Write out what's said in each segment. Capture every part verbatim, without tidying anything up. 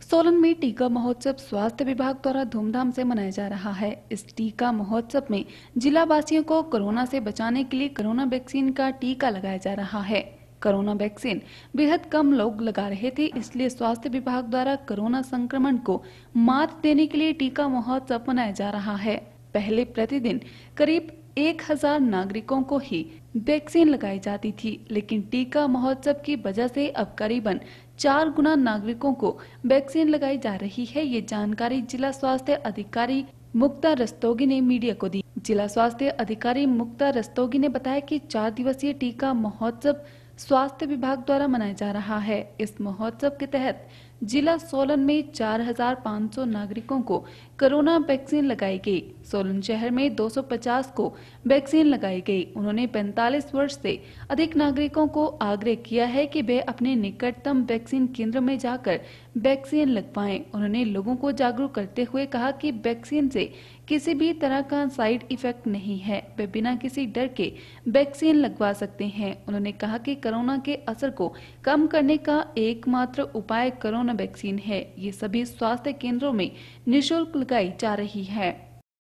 सोलन में टीका महोत्सव स्वास्थ्य विभाग द्वारा धूमधाम से मनाया जा रहा है। इस टीका महोत्सव में जिला वासियों को कोरोना से बचाने के लिए कोरोना वैक्सीन का टीका लगाया जा रहा है। कोरोना वैक्सीन बेहद कम लोग लगा रहे थे, इसलिए स्वास्थ्य विभाग द्वारा कोरोना संक्रमण को मात देने के लिए टीका महोत्सव मनाया जा रहा है। पहले प्रतिदिन करीब एक हजार नागरिकों को ही वैक्सीन लगाई जाती थी, लेकिन टीका महोत्सव की वजह से अब करीबन चार गुना नागरिकों को वैक्सीन लगाई जा रही है। ये जानकारी जिला स्वास्थ्य अधिकारी मुक्ता रस्तोगी ने मीडिया को दी। जिला स्वास्थ्य अधिकारी मुक्ता रस्तोगी ने बताया कि चार दिवसीय टीका महोत्सव स्वास्थ्य विभाग द्वारा मनाया जा रहा है। इस महोत्सव के तहत जिला सोलन में चार हजार पाँच सौ नागरिकों को कोरोना वैक्सीन लगाई गई। सोलन शहर में दो सौ पचास को वैक्सीन लगाई गई। उन्होंने पैंतालीस वर्ष से अधिक नागरिकों को आग्रह किया है कि वे अपने निकटतम वैक्सीन केंद्र में जाकर वैक्सीन लगवाएं। उन्होंने लोगों को जागरूक करते हुए कहा कि वैक्सीन से किसी भी तरह का साइड इफेक्ट नहीं है, वे बिना किसी डर के वैक्सीन लगवा सकते हैं। उन्होंने कहा कि कोरोना के असर को कम करने का एकमात्र उपाय कोरोना वैक्सीन है। ये सभी स्वास्थ्य केंद्रों में निःशुल्क लगाई जा रही है।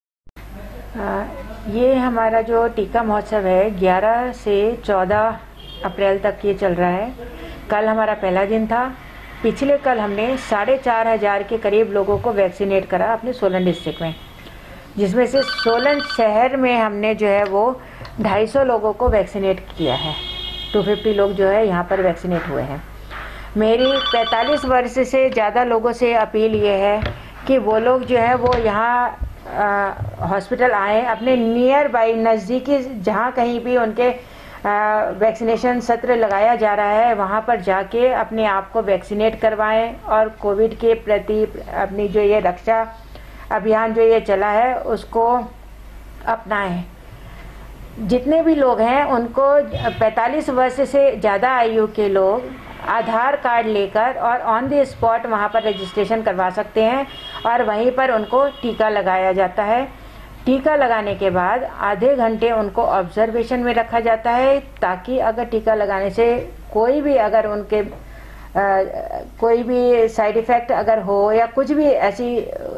आ, ये हमारा जो टीका महोत्सव है ग्यारह से चौदह अप्रैल तक ये चल रहा है। कल हमारा पहला दिन था। पिछले कल हमने साढ़े चार हजार के करीब लोगों को वैक्सीनेट करा अपने सोलन डिस्ट्रिक्ट में, जिसमें से सोलन शहर में हमने जो है वो ढाई सौ लोगों को वैक्सीनेट किया है। दो सौ पचास लोग जो है यहाँ पर वैक्सीनेट हुए हैं। मेरी पैंतालीस वर्ष से ज़्यादा लोगों से अपील ये है कि वो लोग जो है वो यहाँ हॉस्पिटल आए, अपने नियर बाई नज़दीकी जहाँ कहीं भी उनके वैक्सीनेशन सत्र लगाया जा रहा है वहाँ पर जाके अपने आप को वैक्सीनेट करवाएं और कोविड के प्रति अपनी जो ये रक्षा अभियान जो ये चला है उसको अपनाएं। जितने भी लोग हैं उनको पैंतालीस वर्ष से ज़्यादा आयु के लोग आधार कार्ड लेकर और ऑन द स्पॉट वहाँ पर रजिस्ट्रेशन करवा सकते हैं और वहीं पर उनको टीका लगाया जाता है। टीका लगाने के बाद आधे घंटे उनको ऑब्जर्वेशन में रखा जाता है, ताकि अगर टीका लगाने से कोई भी अगर उनके आ, कोई भी साइड इफ़ेक्ट अगर हो या कुछ भी ऐसी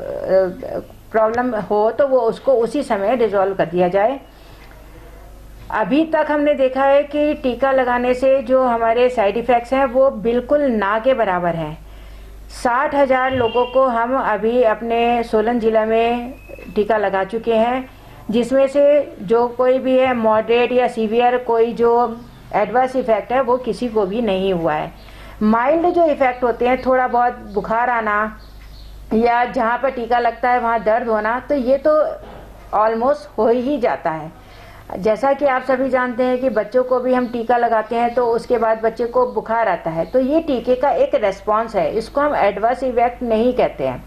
प्रॉब्लम हो तो वो उसको उसी समय रिजॉल्व कर दिया जाए। अभी तक हमने देखा है कि टीका लगाने से जो हमारे साइड इफ़ेक्ट्स हैं वो बिल्कुल ना के बराबर हैं। साठ हजार लोगों को हम अभी अपने सोलन ज़िला में टीका लगा चुके हैं, जिसमें से जो कोई भी है मॉडरेट या सीवियर कोई जो एडवर्स इफ़ेक्ट है वो किसी को भी नहीं हुआ है। माइल्ड जो इफ़ेक्ट होते हैं, थोड़ा बहुत बुखार आना या जहाँ पर टीका लगता है वहाँ दर्द होना, तो ये तो ऑलमोस्ट हो ही जाता है। जैसा कि आप सभी जानते हैं कि बच्चों को भी हम टीका लगाते हैं तो उसके बाद बच्चे को बुखार आता है, तो ये टीके का एक रेस्पॉन्स है, इसको हम एडवर्स इफेक्ट नहीं कहते हैं।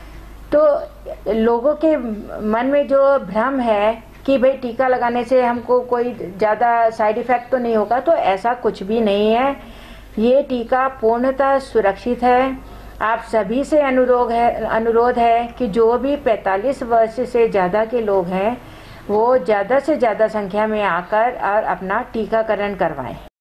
तो लोगों के मन में जो भ्रम है कि भाई टीका लगाने से हमको कोई ज़्यादा साइड इफ़ेक्ट तो नहीं होगा, तो ऐसा कुछ भी नहीं है। ये टीका पूर्णतः सुरक्षित है। आप सभी से अनुरोध है अनुरोध है कि जो भी पैंतालीस वर्ष से ज़्यादा के लोग हैं वो ज़्यादा से ज़्यादा संख्या में आकर और अपना टीकाकरण करवाएं।